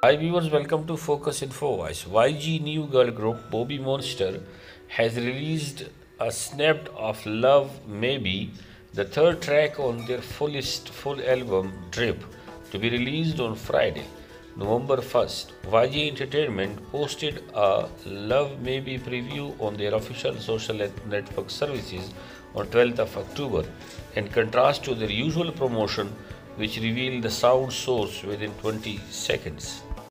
Hi viewers, welcome to Focus Info Voice. YG new girl group BABYMONSTER has released a snap of Love Maybe, the third track on their full album Drip, to be released on Friday, November 1st. YG Entertainment posted a Love Maybe preview on their official social network services on 12th of October, in contrast to their usual promotion which revealed the sound source within 20 seconds.